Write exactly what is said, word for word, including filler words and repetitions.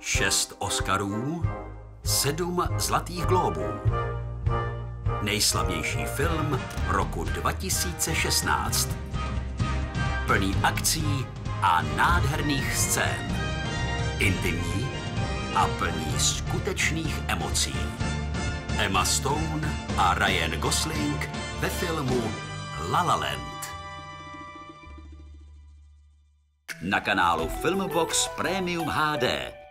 Šest Oscarů, sedm Zlatých glóbů. Nejslavnější film roku dva tisíce šestnáct. Plný akcí a nádherných scén. Intimní a plný skutečných emocí. Emma Stone a Ryan Gosling ve filmu La La Land. Na kanálu Filmbox Premium H D.